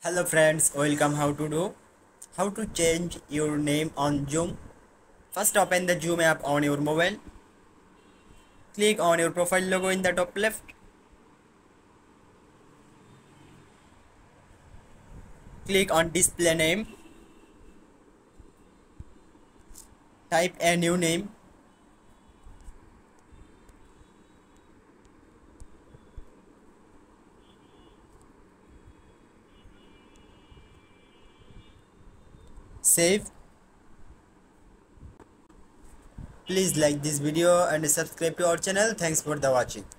Hello friends, welcome. How to change your name on Zoom. First, open the Zoom app on your mobile. Click on your profile logo in the top left. Click on display name. Type a new name. Save. Please like this video and subscribe to our channel. Thanks for the watching.